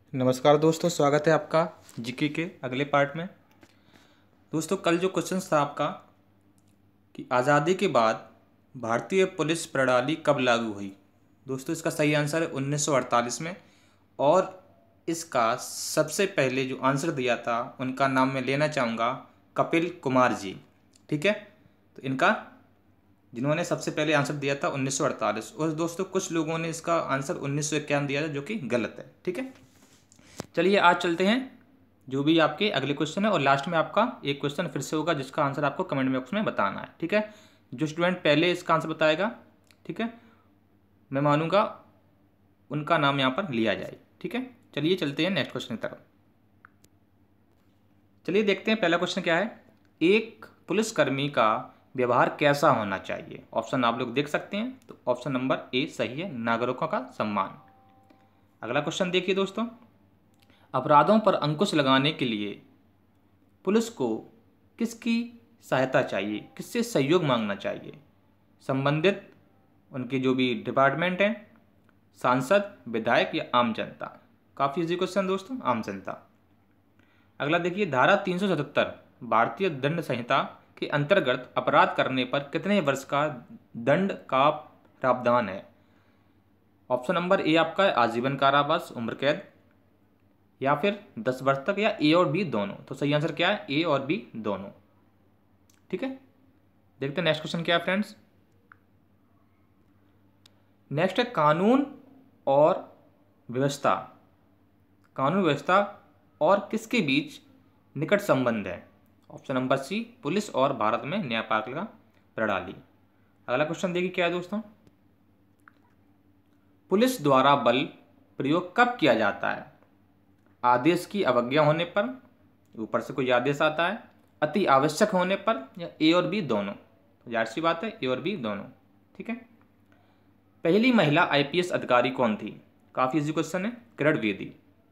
नमस्कार दोस्तों, स्वागत है आपका जीके के अगले पार्ट में। दोस्तों, कल जो क्वेश्चन था आपका कि आज़ादी के बाद भारतीय पुलिस प्रणाली कब लागू हुई। दोस्तों, इसका सही आंसर है 1948 में। और इसका सबसे पहले जो आंसर दिया था उनका नाम मैं लेना चाहूँगा, कपिल कुमार जी। ठीक है, तो इनका जिन्होंने सबसे पहले आंसर दिया था 1948। और दोस्तों, कुछ लोगों ने इसका आंसर 1951 दिया था, जो कि गलत है। ठीक है, चलिए आज चलते हैं जो भी आपके अगले क्वेश्चन है। और लास्ट में आपका एक क्वेश्चन फिर से होगा जिसका आंसर आपको कमेंट बॉक्स में बताना है। ठीक है, जो स्टूडेंट पहले इसका आंसर बताएगा, ठीक है, मैं मानूंगा उनका नाम यहाँ पर लिया जाए। ठीक है, चलिए चलते हैं नेक्स्ट क्वेश्चन की तरफ। चलिए देखते हैं पहला क्वेश्चन क्या है। एक पुलिसकर्मी का व्यवहार कैसा होना चाहिए। ऑप्शन आप लोग देख सकते हैं। तो ऑप्शन नंबर ए सही है, नागरिकों का सम्मान। अगला क्वेश्चन देखिए दोस्तों, अपराधों पर अंकुश लगाने के लिए पुलिस को किसकी सहायता चाहिए, किससे सहयोग मांगना चाहिए। संबंधित उनके जो भी डिपार्टमेंट हैं, सांसद, विधायक या आम जनता। काफ़ी इजी क्वेश्चन दोस्तों, आम जनता। अगला देखिए, धारा 377 भारतीय दंड संहिता के अंतर्गत अपराध करने पर कितने वर्ष का दंड का प्रावधान है। ऑप्शन नंबर ए आपका है आजीवन कारावास, उम्र कैद, या फिर 10 वर्ष तक, या ए और बी दोनों। तो सही आंसर क्या है, ए और बी दोनों। ठीक है, देखते हैं नेक्स्ट क्वेश्चन क्या है फ्रेंड्स। नेक्स्ट है कानून और व्यवस्था। कानून व्यवस्था और किसके बीच निकट संबंध है। ऑप्शन नंबर सी, पुलिस और भारत में न्यायपालिका प्रणाली। अगला क्वेश्चन देखिए क्या है दोस्तों, पुलिस द्वारा बल प्रयोग कब किया जाता है। आदेश की अवज्ञा होने पर, ऊपर से कोई आदेश आता है, अति आवश्यक होने पर, या ए और बी दोनों। तो जाहिर सी बात है ए और बी दोनों। ठीक है, पहली महिला आईपीएस अधिकारी कौन थी। काफी इजी क्वेश्चन है, किरण बेदी।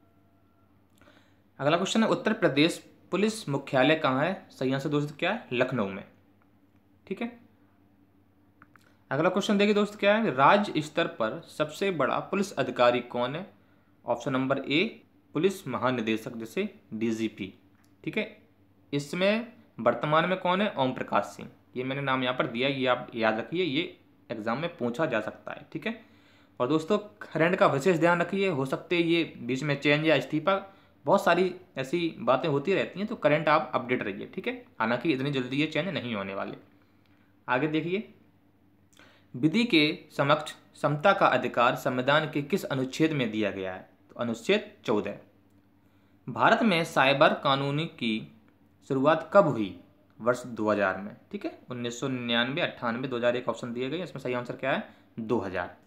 अगला क्वेश्चन है, उत्तर प्रदेश पुलिस मुख्यालय कहाँ है। सही आंसर दोस्तों क्या है, लखनऊ में। ठीक है, अगला क्वेश्चन देखिए दोस्त क्या है, राज्य स्तर पर सबसे बड़ा पुलिस अधिकारी कौन है। ऑप्शन नंबर ए, पुलिस महानिदेशक, जैसे डीजीपी। ठीक है, इसमें वर्तमान में कौन है, ओम प्रकाश सिंह। ये मैंने नाम यहाँ पर दिया, ये आप याद रखिए, ये एग्जाम में पूछा जा सकता है। ठीक है, और दोस्तों करंट का विशेष ध्यान रखिए, हो सकते ये बीच में चेंज या इस्तीफा, बहुत सारी ऐसी बातें होती रहती हैं, तो करंट आप अपडेट रहिए। ठीक है, हालांकि इतनी जल्दी ये चेंज नहीं होने वाले। आगे देखिए, विधि के समक्ष समता का अधिकार संविधान के किस अनुच्छेद में दिया गया है। तो अनुच्छेद 14। भारत में साइबर कानूनी की शुरुआत कब हुई। वर्ष 2000 में। ठीक है, 1999, 98, 2001 ऑप्शन दिए गए, इसमें सही आंसर क्या है, 2000।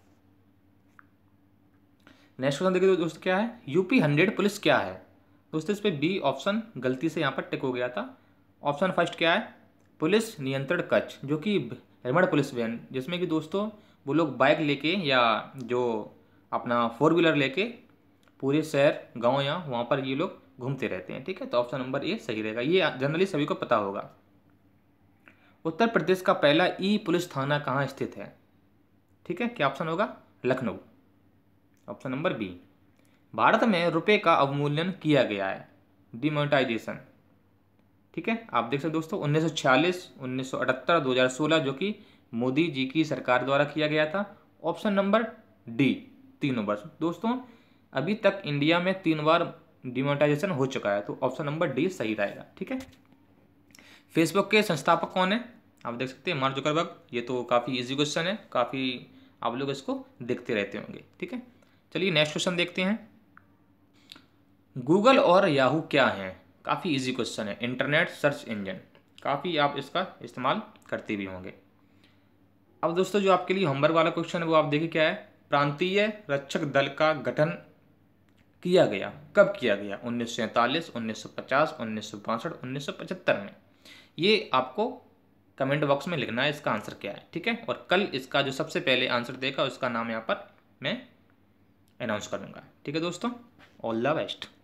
नेक्स्ट क्वेश्चन देखिए दोस्तों क्या है, यूपी 100 पुलिस क्या है। दोस्तों इस पे बी ऑप्शन गलती से यहाँ पर टिक हो गया था। ऑप्शन फर्स्ट क्या है, पुलिस नियंत्रण कक्ष, जो कि भ्रमण पुलिस वैन, जिसमें कि दोस्तों वो लोग बाइक लेके या जो अपना 4 व्हीलर लेके पूरे शहर, गांव या वहाँ पर ये लोग घूमते रहते हैं। ठीक है, तो ऑप्शन नंबर ए सही रहेगा, ये जनरली सभी को पता होगा। उत्तर प्रदेश का पहला ई पुलिस थाना कहाँ स्थित है। ठीक है, क्या ऑप्शन होगा, Lucknow. Option number B. Bharat में रुपए का अवमूल्यन किया गया है, डिमोनेटाइजेशन। ठीक है, आप देख सकते दोस्तों 1946, 1978, 2016, जो कि मोदी जी की सरकार द्वारा किया गया था। ऑप्शन नंबर डी, तीनों वर्ष। दोस्तों अभी तक इंडिया में 3 बार डिमोनेटाइजेशन हो चुका है, तो ऑप्शन नंबर डी सही रहेगा। ठीक है, फेसबुक के संस्थापक कौन है। आप देख सकते हैं मार्क जुकरबर्ग। ये तो काफ़ी इजी क्वेश्चन है, काफ़ी आप लोग इसको देखते रहते होंगे। ठीक है, चलिए नेक्स्ट क्वेश्चन देखते हैं, गूगल और याहू क्या है। काफ़ी इजी क्वेश्चन है, इंटरनेट सर्च इंजन। काफ़ी आप इसका इस्तेमाल करते भी होंगे। अब दोस्तों जो आपके लिए होमवर्क वाला क्वेश्चन है वो आप देखिए क्या है, प्रांतीय रक्षक दल का गठन किया गया, कब किया गया। 1947, 1950, 1962, 1975 में। ये आपको कमेंट बॉक्स में लिखना है इसका आंसर क्या है। ठीक है, और कल इसका जो सबसे पहले आंसर देगा उसका नाम यहाँ पर मैं अनाउंस करूँगा। ठीक है दोस्तों, ऑल द बेस्ट।